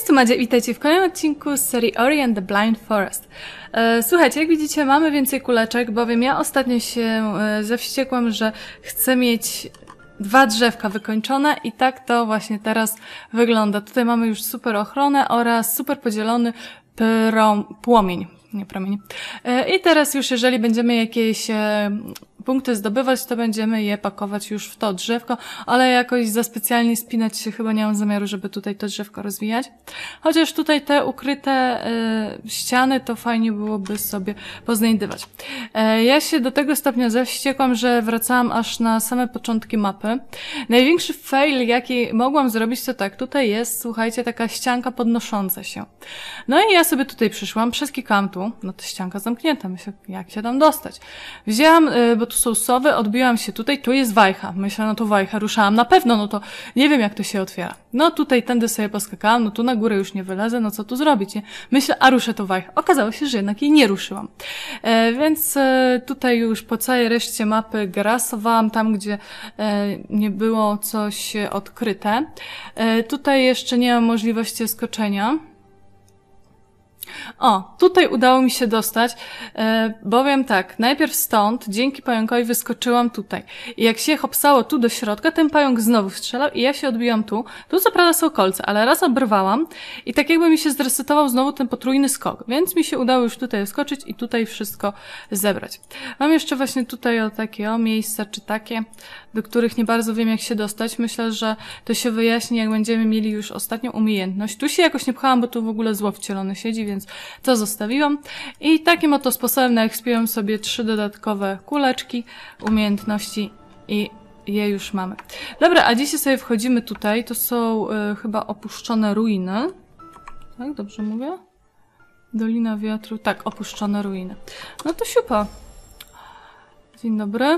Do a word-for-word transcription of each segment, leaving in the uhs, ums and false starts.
tu Madzia, witajcie w kolejnym odcinku z serii Ori and the Blind Forest. E, słuchajcie, jak widzicie, mamy więcej kuleczek, bowiem ja ostatnio się e, zawściekłam, że chcę mieć dwa drzewka wykończone i tak to właśnie teraz wygląda. Tutaj mamy już super ochronę oraz super podzielony prom, płomień. Nie promień. E, I teraz już jeżeli będziemy jakieś e, punkty zdobywać, to będziemy je pakować już w to drzewko, ale jakoś za specjalnie spinać się chyba nie mam zamiaru, żeby tutaj to drzewko rozwijać. Chociaż tutaj te ukryte e, ściany to fajnie byłoby sobie poznajdywać. E, ja się do tego stopnia zawściekłam, że wracałam aż na same początki mapy. Największy fail, jaki mogłam zrobić, to tak, tutaj jest, słuchajcie, taka ścianka podnosząca się. No i ja sobie tutaj przyszłam, przeskikałam tu, no to ścianka zamknięta, myślę, jak się tam dostać. Wzięłam, e, bo tu są sowy, odbiłam się tutaj, tu jest wajcha. Myślę, no to wajcha, ruszałam na pewno, no to nie wiem jak to się otwiera. No tutaj tędy sobie poskakałam, no tu na górę już nie wylezę, no co tu zrobić, nie? Myślę, a ruszę to wajcha. Okazało się, że jednak jej nie ruszyłam. E, więc e, tutaj już po całej reszcie mapy grasowałam tam, gdzie e, nie było coś odkryte. E, tutaj jeszcze nie mam możliwości skoczenia. O, tutaj udało mi się dostać, e, bowiem tak, najpierw stąd, dzięki pająkowi wyskoczyłam tutaj. I jak się hopsało tu do środka, ten pająk znowu strzelał i ja się odbiłam tu. Tu co prawda są kolce, ale raz obrwałam i tak jakby mi się zresetował znowu ten potrójny skok. Więc mi się udało już tutaj wskoczyć i tutaj wszystko zebrać. Mam jeszcze właśnie tutaj o takie o miejsca, czy takie, do których nie bardzo wiem jak się dostać. Myślę, że to się wyjaśni, jak będziemy mieli już ostatnią umiejętność. Tu się jakoś nie pchałam, bo tu w ogóle zło wcielone siedzi, więc to zostawiłam. I takim oto sposobem naekspiłem sobie trzy dodatkowe kuleczki, umiejętności i je już mamy. Dobra, a dzisiaj sobie wchodzimy tutaj. To są y, chyba opuszczone ruiny. Tak, dobrze mówię? Dolina Wiatru. Tak, opuszczone ruiny. No to siupa. Dzień dobry.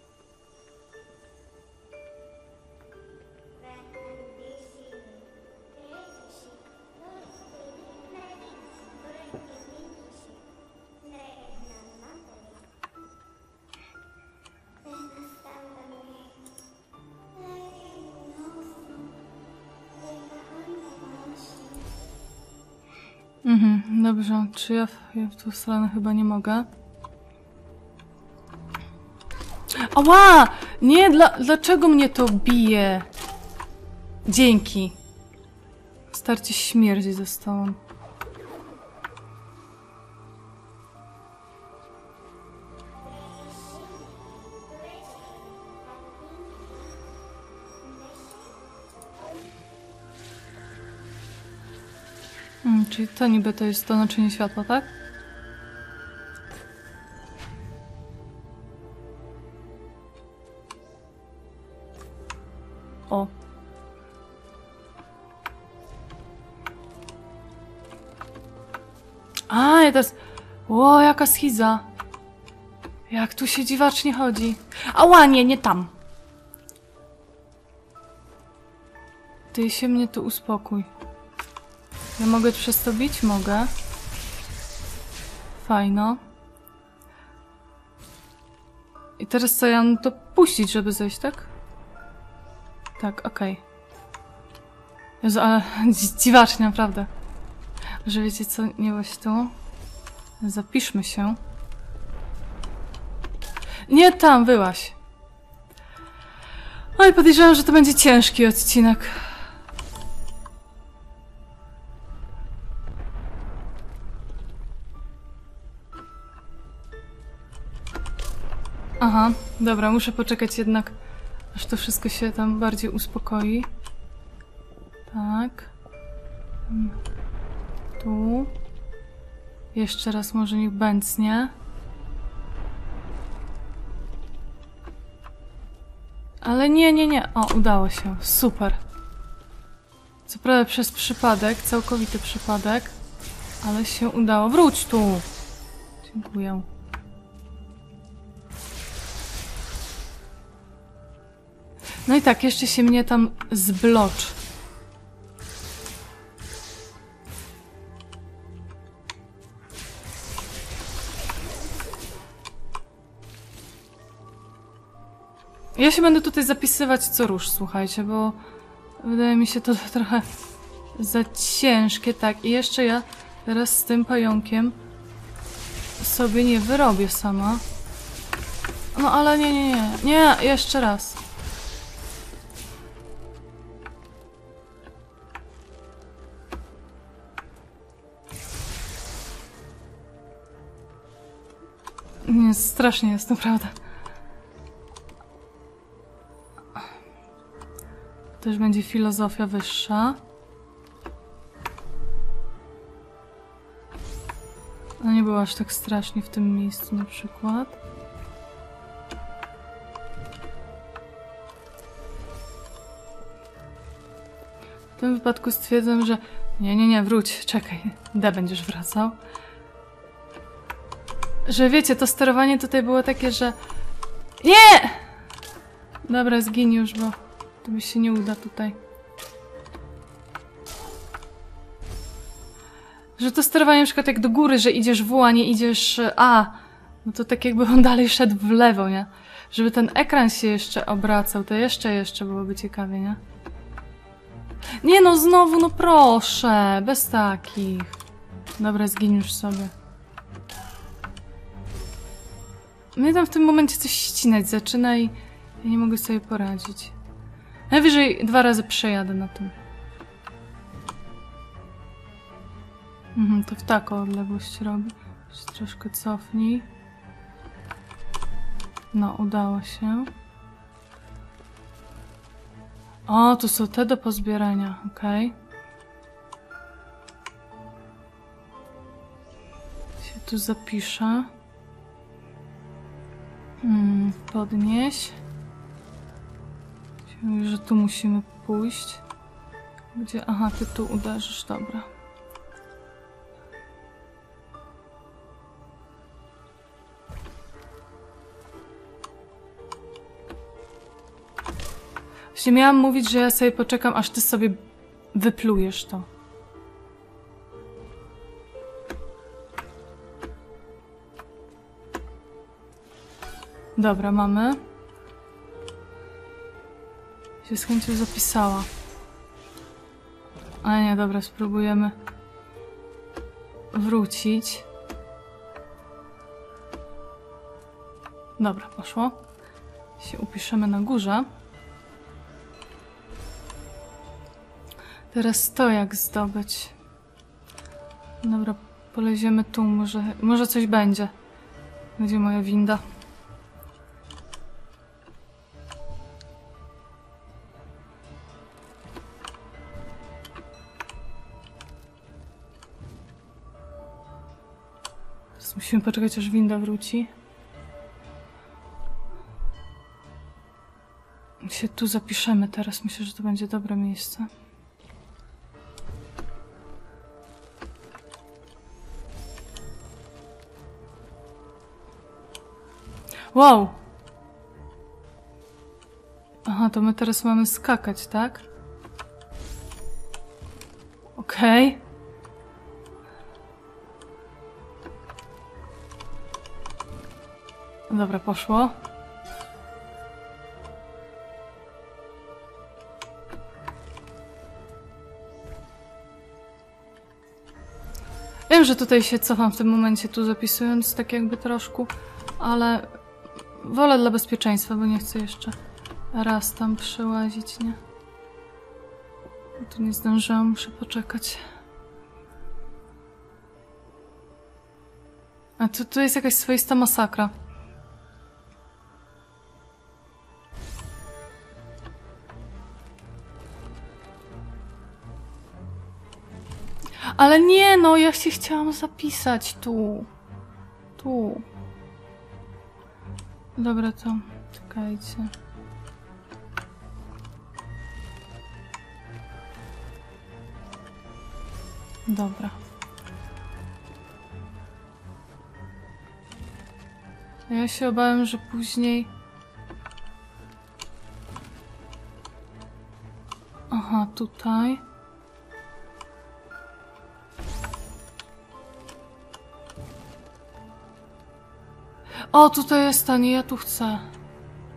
Mhm, dobrze. Czy ja w, ja w tą stronę chyba nie mogę? Ała! Nie, dla, dlaczego mnie to bije? Dzięki. Starcie śmierdzi ze stołem. Hmm, czyli to niby to jest to naczynie światła, tak? O. A, ja teraz... Ło, jaka schiza. Jak tu się dziwacznie chodzi. Ała, nie, nie tam. Ty się mnie tu uspokój. Ja mogę przez to bić? Mogę. Fajno. I teraz co, ja mam to puścić, żeby zejść, tak? Tak, okej. Okay. Jezu, ale dziwacznie, naprawdę. Że wiecie co, nie właśnie tu. Zapiszmy się. Nie tam, byłaś. Oj, podejrzewam, że to będzie ciężki odcinek. Aha, dobra, muszę poczekać jednak, aż to wszystko się tam bardziej uspokoi. Tak. Tu. Jeszcze raz może niech bęcnie. Ale nie, nie, nie. O, udało się. Super. Co prawda przez przypadek, całkowity przypadek, ale się udało. Wróć tu! Dziękuję. No i tak, jeszcze się mnie tam zblocz. Ja się będę tutaj zapisywać co rusz, słuchajcie, bo wydaje mi się to trochę za ciężkie, tak. I jeszcze ja teraz z tym pająkiem sobie nie wyrobię sama. No ale nie, nie, nie. Nie, jeszcze raz. Nie, strasznie jest, naprawdę. Też będzie filozofia wyższa. No nie było aż tak strasznie w tym miejscu na przykład. W tym wypadku stwierdzam, że nie, nie, nie, wróć, czekaj, D będziesz wracał. Że wiecie, to sterowanie tutaj było takie, że... Nie! Dobra, zgiń już, bo to mi się nie uda tutaj. Że to sterowanie na przykład jak do góry, że idziesz W, a nie idziesz A. No to tak jakby on dalej szedł w lewo, nie? Żeby ten ekran się jeszcze obracał, to jeszcze, jeszcze byłoby ciekawie, nie? Nie no, znowu, no proszę, bez takich. Dobra, zgiń już sobie. Mnie tam w tym momencie coś ścinać zaczyna i ja nie mogę sobie poradzić. Najwyżej dwa razy przejadę na tym. Mhm, to w taką odległość robi. Jeszcze troszkę cofnij. No, udało się. O, tu są te do pozbierania, okej. Okay. Się tu zapiszę. Hmm, podnieś. Mówi, że tu musimy pójść. Gdzie? Aha, ty tu uderzysz, dobra. Właśnie miałam mówić, że ja sobie poczekam, aż ty sobie wyplujesz to. Dobra, mamy. Się z chęcią zapisała. Ale nie, dobra, spróbujemy wrócić. Dobra, poszło. Się upiszemy na górze. Teraz to jak zdobyć. Dobra, poleziemy tu, może, może coś będzie. Będzie moja winda. Teraz musimy poczekać, aż winda wróci. Się tu zapiszemy teraz. Myślę, że to będzie dobre miejsce. Wow! Aha, to my teraz mamy skakać, tak? Okej. Okay. Dobra, poszło. Wiem, że tutaj się cofam w tym momencie, tu zapisując tak jakby troszkę, ale wolę dla bezpieczeństwa, bo nie chcę jeszcze raz tam przełazić, nie? Tu nie zdążyłam, muszę poczekać. A tu, tu jest jakaś swoista masakra. Ale nie, no, ja się chciałam zapisać tu. Tu. Dobra, to czekajcie. Dobra. Ja się obawiam, że później... Aha, tutaj. O, tutaj jest ta, nie, ja tu chcę.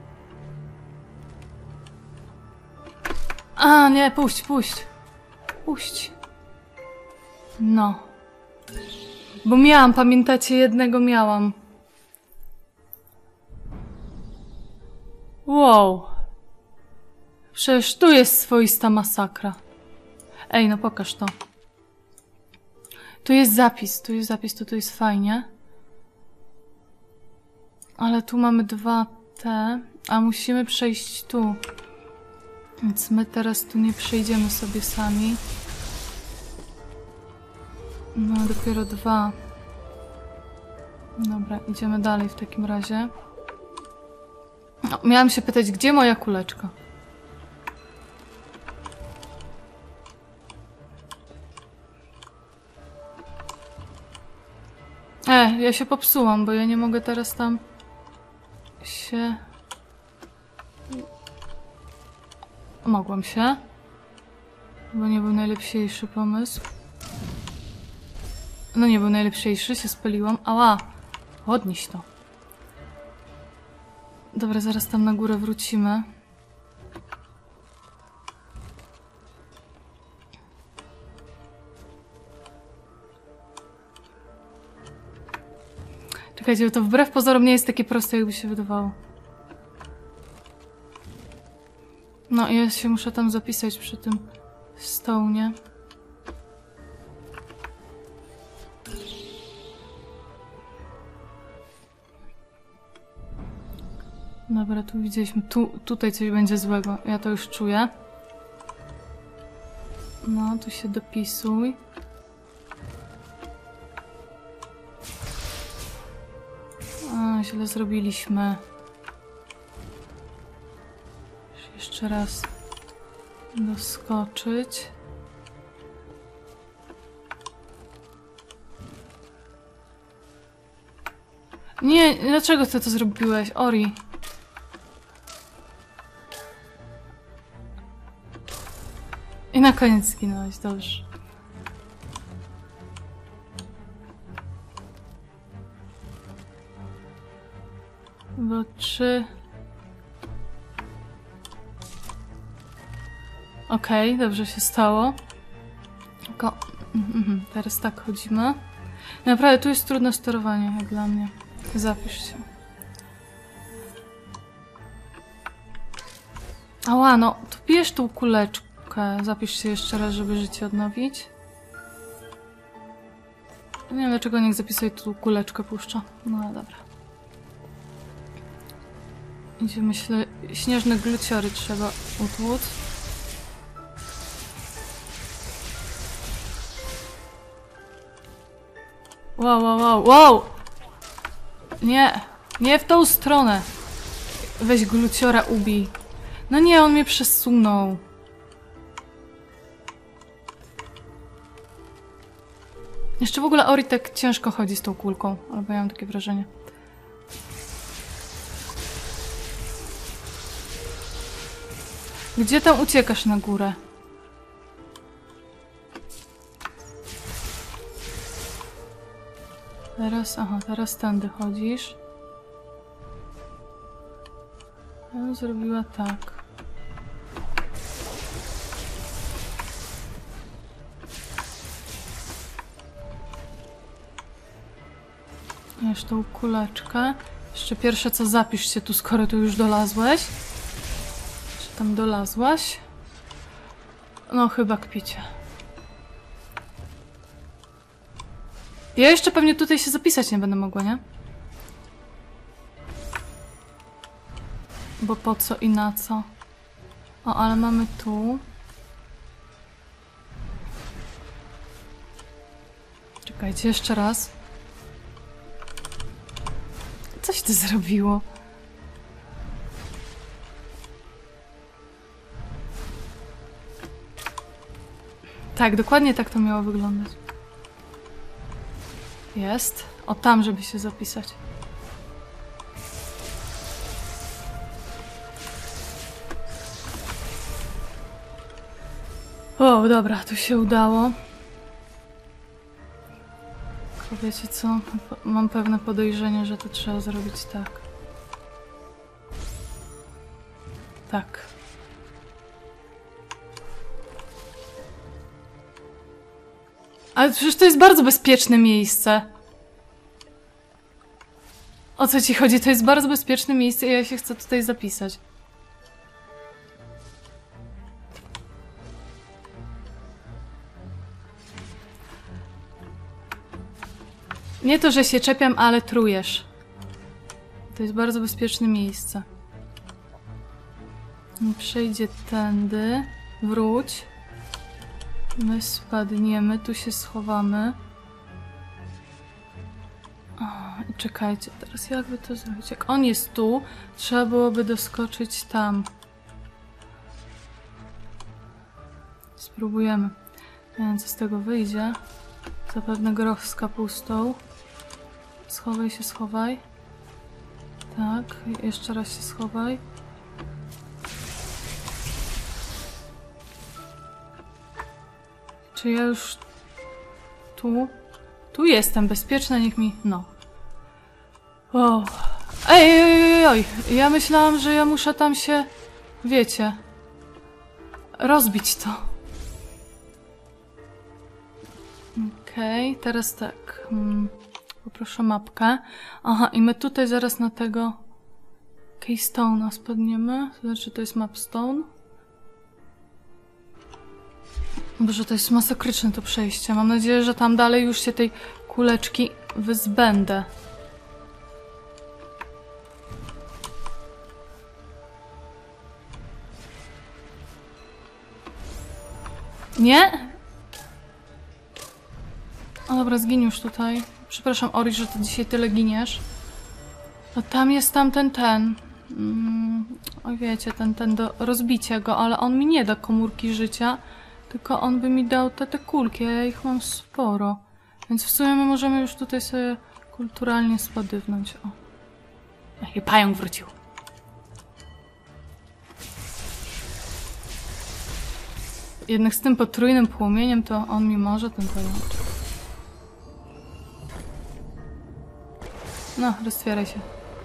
A, nie, puść, puść. puść. No. Bo miałam, pamiętacie, jednego miałam. Wow. Przecież tu jest swoista masakra. Ej, no pokaż to. Tu jest zapis, tu jest zapis, to tu jest fajnie. Ale tu mamy dwa te, a musimy przejść tu. Więc my teraz tu nie przejdziemy sobie sami. No, dopiero dwa. Dobra, idziemy dalej w takim razie. No, miałam się pytać, gdzie moja kuleczka? E, ja się popsułam, bo ja nie mogę teraz tam się... Mogłam się. Bo nie był najlepszy pomysł. No nie był najlepszy, się spaliłam. Ała! Podnieś to. Dobra, zaraz tam na górę wrócimy. Czekajcie, to wbrew pozorom nie jest takie proste, jakby się wydawało. No i ja się muszę tam zapisać przy tym stołnie. Dobra, tu widzieliśmy. Tu, tutaj coś będzie złego. Ja to już czuję. No, tu się dopisuj. A, źle zrobiliśmy. Jeszcze raz doskoczyć. Nie, dlaczego ty to zrobiłeś, Ori? I na koniec zginąłeś, dobrze. Bo trzy... Okej, okay, dobrze się stało. Tylko... Mhm, teraz tak chodzimy. Naprawdę, tu jest trudne sterowanie, jak dla mnie. Zapisz się. Ała, no, to bierz tą kuleczkę. Zapisz się jeszcze raz, żeby życie odnowić. Nie wiem, dlaczego niech zapisuje tu kuleczkę puszcza. No dobra. Idzie, myślę, śnieżne gluciory trzeba utłuc. Wow, wow, wow, wow! Nie, nie w tą stronę. Weź gluciora, ubij. No nie, on mnie przesunął. Jeszcze w ogóle Ori tak ciężko chodzi z tą kulką, albo ja mam takie wrażenie. Gdzie tam uciekasz na górę? Teraz, aha, teraz tędy chodzisz. Ja bym zrobiła tak. Jeszcze tą kuleczkę. Jeszcze pierwsze co, zapisz się tu, skoro tu już dolazłeś. Czy tam dolazłaś? No chyba kpicie. Ja jeszcze pewnie tutaj się zapisać nie będę mogła, nie? Bo po co i na co? O, ale mamy tu. Czekajcie, jeszcze raz. Coś ty zrobiło. Tak, dokładnie tak to miało wyglądać. Jest. O, tam, żeby się zapisać. O, dobra, tu się udało. Tylko wiecie co? Mam pewne podejrzenie, że to trzeba zrobić tak. Tak. Ale przecież to jest bardzo bezpieczne miejsce. O co ci chodzi? To jest bardzo bezpieczne miejsce i ja się chcę tutaj zapisać. Nie to, że się czepiam, ale trujesz. To jest bardzo bezpieczne miejsce. Przejdzie tędy. Wróć. My spadniemy, tu się schowamy. O, i czekajcie, teraz jakby to zrobić? Jak on jest tu, trzeba byłoby doskoczyć tam. Spróbujemy. Nie wiem, co z tego wyjdzie. Zapewne groch z kapustą. Schowaj się, schowaj. Tak, jeszcze raz się schowaj. Czy ja już tu? Tu jestem bezpieczna, niech mi... No. Wow. Ej, ej, ej, ej, ja myślałam, że ja muszę tam się... Wiecie... Rozbić to. Okej, okay, teraz tak. Hmm, poproszę mapkę. Aha, i my tutaj zaraz na tego... Keystone'a spadniemy. To znaczy, to jest mapstone. Boże, to jest masakryczne to przejście. Mam nadzieję, że tam dalej już się tej kuleczki wyzbędę. Nie? O dobra, zgiń już tutaj. Przepraszam, Ori, że ty dzisiaj tyle giniesz. No tam jest tamten ten. Mm, o wiecie, ten, ten do rozbicia go, ale on mi nie da komórki życia. Tylko on by mi dał te, te kulki, a ja ich mam sporo. Więc w sumie my możemy już tutaj sobie kulturalnie spadywnąć. O. Ej, pająk wrócił. Jednak z tym potrójnym płomieniem to on mi może, ten pająk. No, roztwieraj się.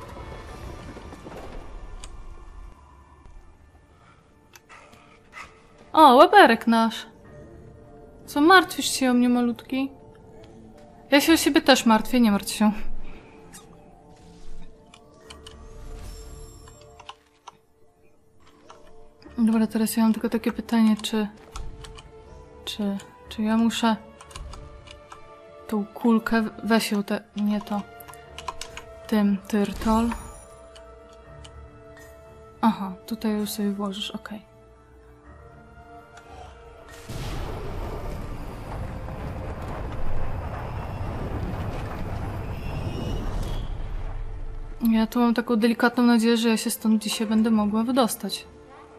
O, łaberek nasz. Co, martwisz się o mnie, malutki? Ja się o siebie też martwię, nie martw się. Dobra, teraz ja mam tylko takie pytanie, czy... Czy... Czy ja muszę... Tą kulkę... Weź ją te... Nie to... Tym tyrtol. Aha, tutaj ją sobie włożysz, okej. Okay. Ja tu mam taką delikatną nadzieję, że ja się stąd dzisiaj będę mogła wydostać.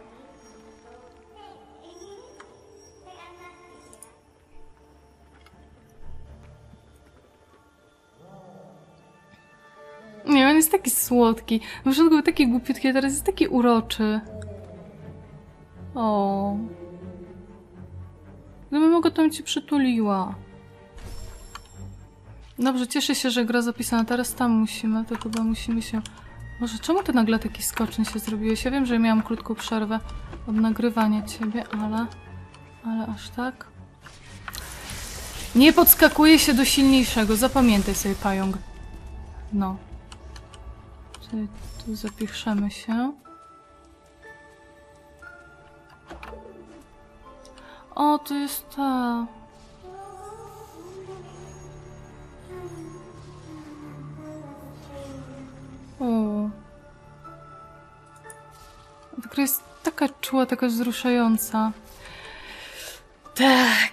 Nie, on jest taki słodki. Na początku był taki głupiutki, a teraz jest taki uroczy. O. Gdybym mogła, to bym ci przytuliła. Dobrze, cieszę się, że gra zapisana. Teraz tam musimy, to chyba musimy się... Boże, czemu ty nagle taki skoczny się zrobiłeś? Ja wiem, że miałam krótką przerwę od nagrywania ciebie, ale... Ale aż tak? Nie podskakuje się do silniejszego, zapamiętaj sobie, pająk. No. Czyli tu zapiszemy się. O, to jest ta... O. Ta gra jest taka czuła, taka wzruszająca. Tak.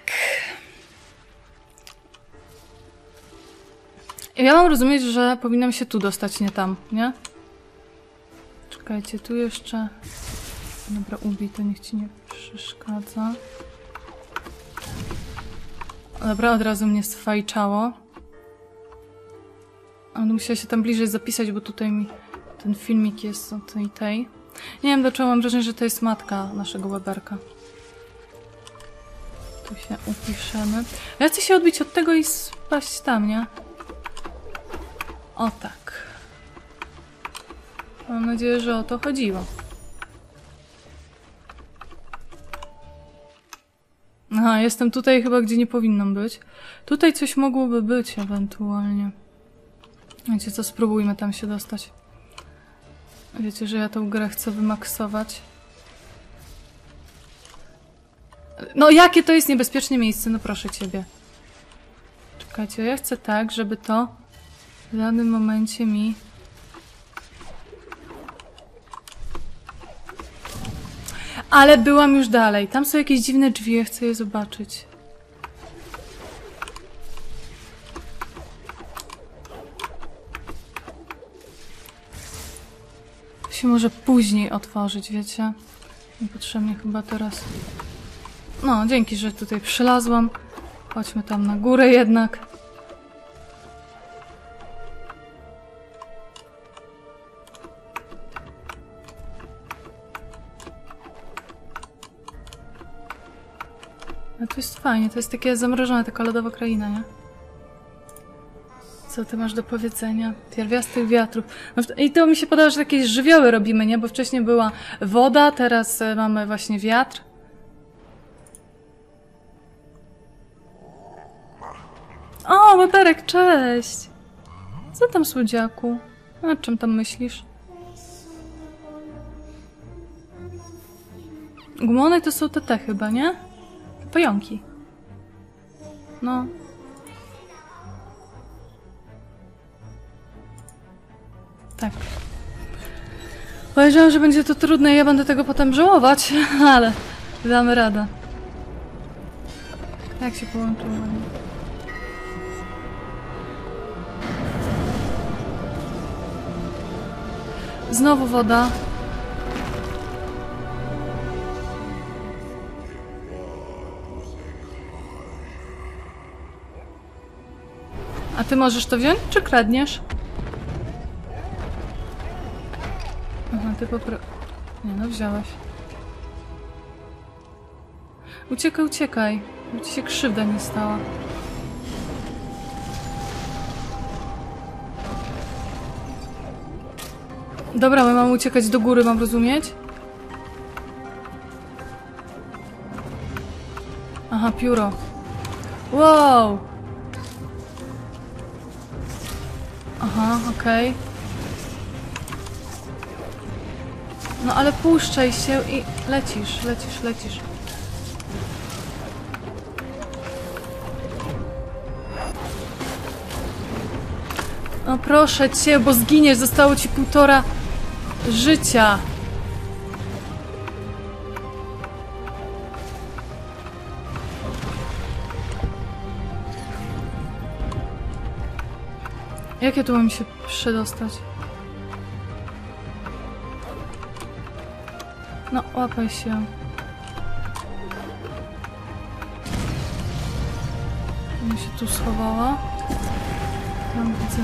Ja mam rozumieć, że powinnam się tu dostać, nie tam, nie? Czekajcie, tu jeszcze... Dobra, ubij, to niech ci nie przeszkadza. Dobra, od razu mnie sfajczało. Ale musiała się tam bliżej zapisać, bo tutaj mi ten filmik jest o tej tej. Nie wiem, dlaczego mam wrażenie, że to jest matka naszego weberka. Tu się upiszemy. Ja chcę się odbić od tego i spaść tam, nie? O tak. Mam nadzieję, że o to chodziło. Aha, jestem tutaj chyba, gdzie nie powinnam być. Tutaj coś mogłoby być ewentualnie. Wiecie co, spróbujmy tam się dostać. Wiecie, że ja tą grę chcę wymaksować. No jakie to jest niebezpieczne miejsce, no proszę ciebie. Czekajcie, ja chcę tak, żeby to w danym momencie mi... Ale byłam już dalej. Tam są jakieś dziwne drzwi, ja chcę je zobaczyć. To się może później otworzyć, wiecie? Niepotrzebnie chyba teraz... No, dzięki, że tutaj przylazłam. Chodźmy tam na górę jednak. A tu jest fajnie, to jest takie zamrożone, taka lodowa kraina, nie? Co ty masz do powiedzenia? Pierwiastych wiatrów. No i to mi się podoba, że jakieś żywioły robimy, nie? Bo wcześniej była woda, teraz mamy właśnie wiatr. O, Łyberek, cześć! Co tam, słodziaku? O czym tam myślisz? Gumony to są te te chyba, nie? Pająki. No. Tak. Powiedziałam, że będzie to trudne i ja będę tego potem żałować, ale damy radę. Jak się połączyło? Znowu woda. A ty możesz to wziąć, czy kradniesz? Aha, ty popro... Nie no, wziąłeś. Uciekaj, uciekaj. By ci się krzywda nie stała. Dobra, my mamy uciekać do góry, mam rozumieć? Aha, pióro. Wow! Aha, okej. Okay. No ale puszczaj się i lecisz, lecisz, lecisz. No proszę cię, bo zginiesz, zostało ci półtora życia. Jak ja tu mam się przedostać? No, łapaj się. Ja się tu schowała. Tam widzę.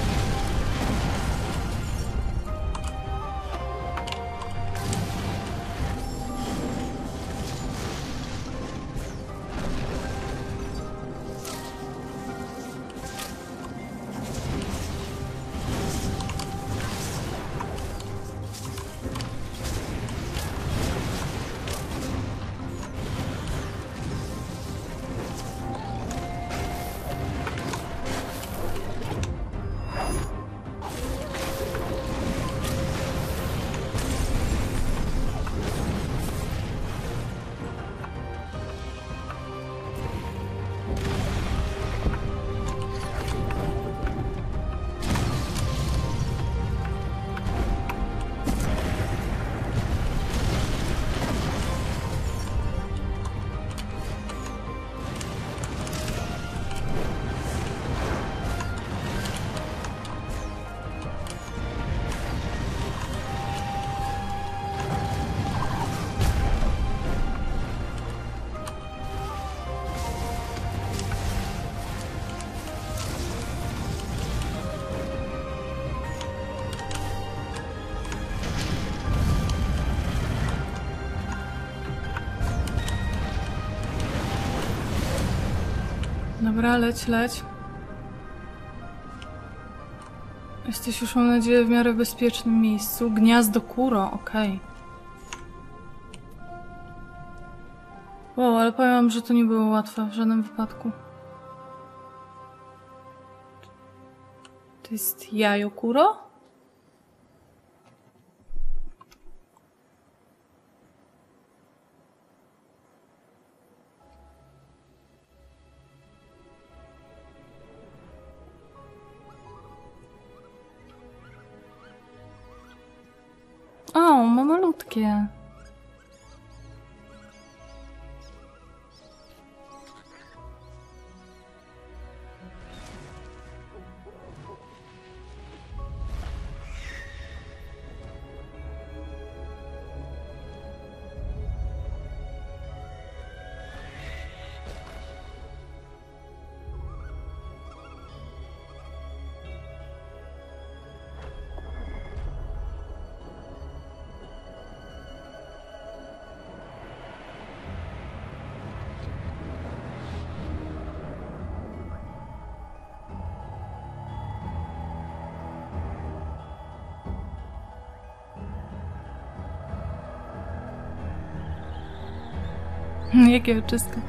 Dobra, leć, leć. Jesteś już, mam nadzieję, w miarę bezpiecznym miejscu. Gniazdo Kuro, okej. Okay. Wow, ale powiem wam, że to nie było łatwe w żadnym wypadku. To jest Yayokuro? O, ma malutkie. Jakie oczysko.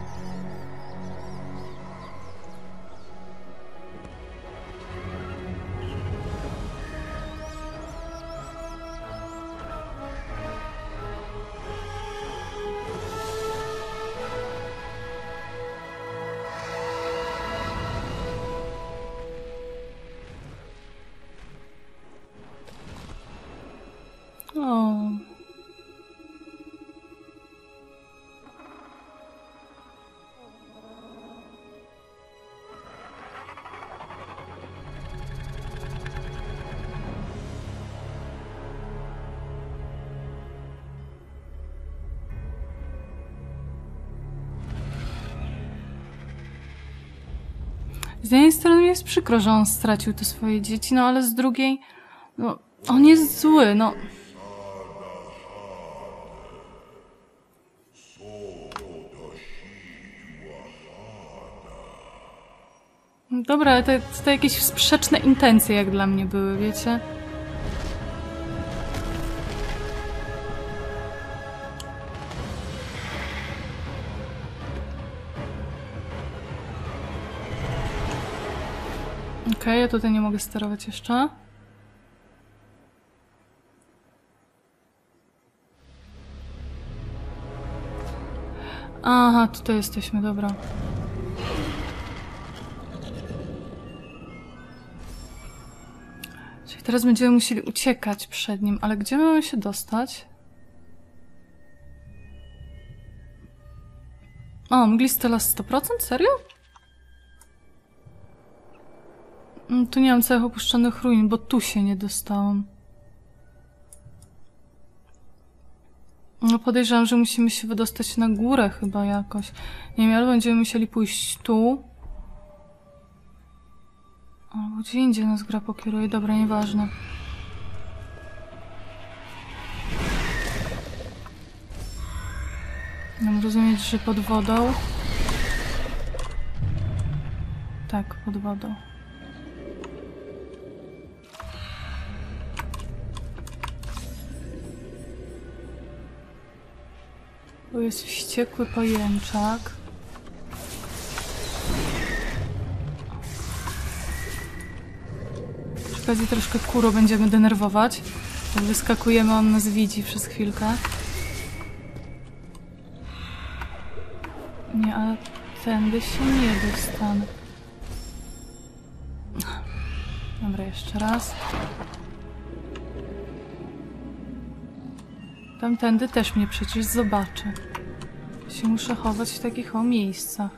O. Z jednej strony jest przykro, że on stracił te swoje dzieci, no ale z drugiej, no, on jest zły, no. Dobra, ale to, to jakieś sprzeczne intencje jak dla mnie były, wiecie? Okej, okay, ja tutaj nie mogę sterować jeszcze. Aha, tutaj jesteśmy, dobra. Czyli teraz będziemy musieli uciekać przed nim, ale gdzie mamy się dostać? O, mgliste las sto procent? Serio? Tu nie mam całych opuszczonych ruin, bo tu się nie dostałam. No podejrzewam, że musimy się wydostać na górę chyba jakoś. Nie wiem, albo będziemy musieli pójść tu. Albo gdzie indziej nas gra pokieruje. Dobra, nieważne. Mam rozumieć, że pod wodą. Tak, pod wodą. Tu jest wściekły pajęczak. Przy okazji troszkę Kuro będziemy denerwować. Jak wyskakujemy, on nas widzi przez chwilkę. Nie, ale tędy się nie dostanę. Dobra, jeszcze raz. Tamtędy też mnie przecież zobaczy. Się muszę chować w takich o miejscach.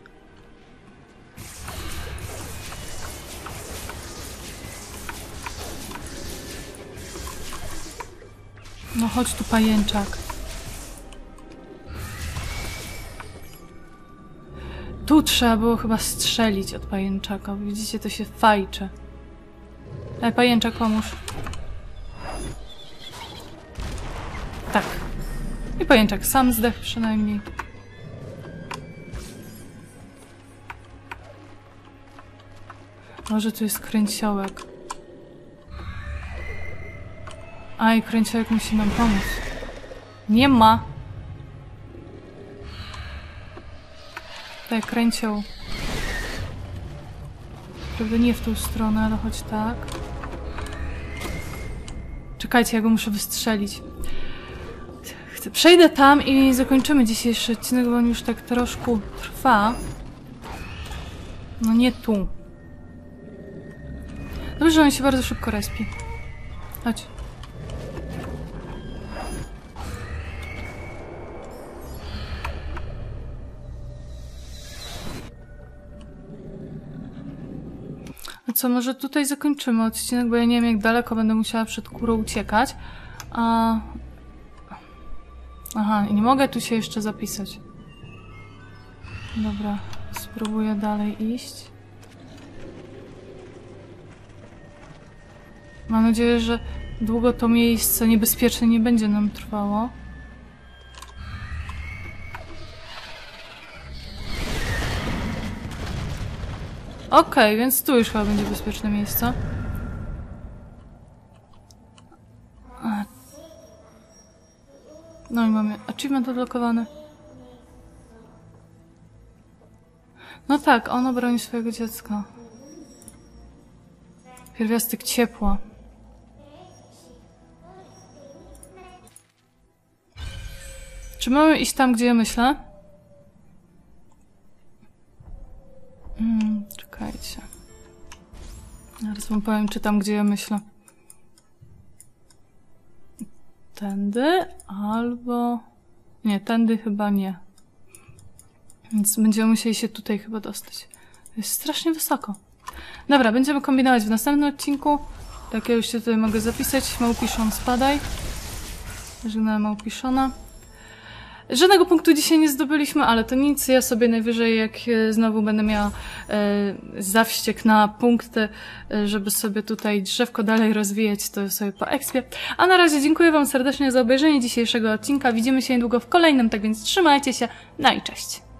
No chodź tu, pajęczak. Tu trzeba było chyba strzelić od pajęczaka. Widzicie, to się fajczy. Ej, pajęczak, pomóż. Tak. I pajęczak sam zdechł przynajmniej. Może tu jest kręciołek. A i kręciołek musi nam pomóc. Nie ma. tutaj kręcią. Prawda, nie w tą stronę, ale choć tak. Czekajcie, ja go muszę wystrzelić. Chcę, przejdę tam i zakończymy dzisiejszy odcinek, bo on już tak troszkę trwa. No nie tu. Dobrze, że on się bardzo szybko respi. Chodź. No co, może tutaj zakończymy odcinek, bo ja nie wiem, jak daleko będę musiała przed kurą uciekać. A... Aha, i nie mogę tu się jeszcze zapisać. Dobra, spróbuję dalej iść. Mam nadzieję, że długo to miejsce niebezpieczne nie będzie nam trwało. Okej, okay, więc tu już chyba będzie bezpieczne miejsce. No i mamy achievement odblokowany. No tak, ona broni swojego dziecka. Pierwiastek ciepła. Czy mamy iść tam, gdzie ja myślę? Hmm, czekajcie. Zaraz wam powiem, czy tam, gdzie ja myślę. Tędy, albo... Nie, tędy chyba nie. Więc będziemy musieli się tutaj chyba dostać. Jest strasznie wysoko. Dobra, będziemy kombinować w następnym odcinku. Tak, ja już się tutaj mogę zapisać. Małpiszon, spadaj. Żegnam Małpiszona. Żadnego punktu dzisiaj nie zdobyliśmy, ale to nic. Ja sobie najwyżej, jak znowu będę miała e, zawściek na punkty, e, żeby sobie tutaj drzewko dalej rozwijać, to sobie po ekspie. A na razie dziękuję wam serdecznie za obejrzenie dzisiejszego odcinka. Widzimy się niedługo w kolejnym, tak więc trzymajcie się. No i cześć.